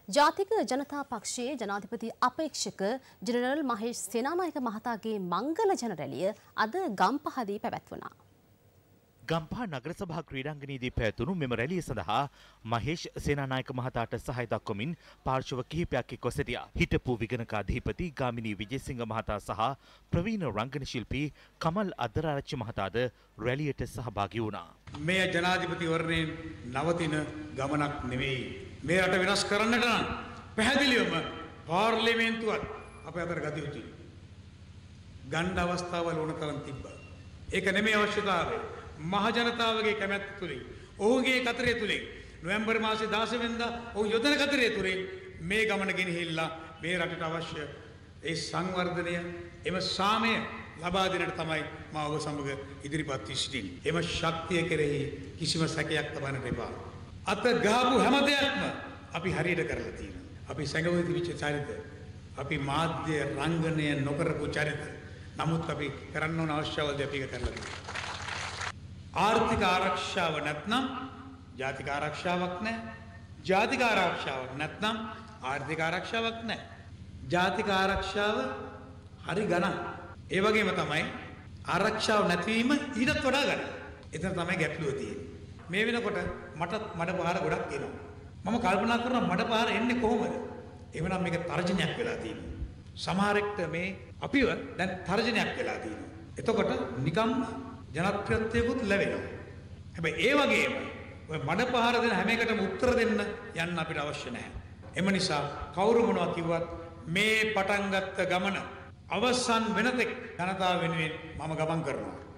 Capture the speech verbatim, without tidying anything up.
ජාතික ජනතා පක්ෂයේ ජනාධිපති අපේක්ෂක ජෙනරල් මහේෂ් සේනානායක මහතාගේ මංගල ජන රැළිය අද ගම්පහදී පැවැත්වුණා. ගම්පහ නගර සභා ක්‍රීඩාංගණයේදී පැවැතුණු මෙම රැළිය සඳහා මහේෂ් සේනානායක මහතාට සහාය දක්වමින් පාර්ශව කිහිපයක් එක්ව සිටියා. හිටපු විගණකාධිපති ගාමිණී විජේසිංහ මහතා සහ ප්‍රවීණ රංගන ශිල්පී කමල් අද්දරාරච්චි මහතාද රැළියට සහභාගී වුණා. මේ ජනාධිපතිවරණයෙන් නවතින ගමනක් නෙවෙයි. මේ රට වෙනස් කරන්නට නම් පැහැදිලිවම පාර්ලිමේන්තුවත් අපේ අතර ගත යුතුයි. ගණ්ඩ අවස්ථාවල ඕන තරම් තිබ්බා. ඒක නෙමෙයි අවශ්‍යතාවය. මහ ජනතාවගේ කැමැත්ත තුලින් ඔහුගේ කතරේ තුලින් නොවැම්බර් මාසේ දාස වෙනිදා ඔහු යොදන කතරේ තුලින් මේ ගමන ගෙනහිල්ලා මේ රටට අවශ්‍ය ඒ සංවර්ධනය එම සාමය ලබා දෙන්නට තමයි මා ඔබ සමග ඉදිරිපත් වී සිටින්නේ. එම ශක්තිය කෙරෙහි කිසිම සැකයක් තබන්නට එපා. අත ගහපු හැම දෙයක්ම අපි හරියට කරලා තියෙනවා. අපි සංගවිත විච චරිත, අපි මාධ්‍ය රංගනය නොකරපු චරිත. නමුත් අපි කරන්න ඕන අවශ්‍යවද අපි ඒක කරලා තියෙනවා. ආර්ථික ආරක්ෂාව නැත්නම් ජාතික ආරක්ෂාවක් නැහැ. ජාතික ආරක්ෂාවක් නැත්නම් ආර්ථික ආරක්ෂාවක් නැහැ. ජාතික ආරක්ෂාව හරි ගණන්. ඒ වගේම තමයි ආරක්ෂාව නැතිවීම ඊටත් වඩා ගණන්. එතන තමයි ගැටලුව තියෙන්නේ. මේ වෙනකොට මට මඩ පහර ගොඩක් එනවා. මම කල්පනා කරනවා මඩ පහර එන්නේ කොහොමද? එවනම් මේක තර්ජනයක් වෙලා තියෙනවා. සමහරෙක්ට මේ අපිව දැන් තර්ජනයක් වෙලා තියෙනවා. එතකොට නිකම් ජනප්‍රියත්වයකුත් ලැබෙනවා. හැබැයි ඒ වගේම ඔය මඩ පහර දෙන හැම එකටම උත්තර දෙන්න යන්න අපිට අවශ්‍ය නැහැ. එම නිසා කවුරු මොනවා කිව්වත් මේ පටන් ගත්ත ගමන අවසන් වෙනතෙක් ජනතාව වෙනුවෙන් මම ගමන් කරනවා.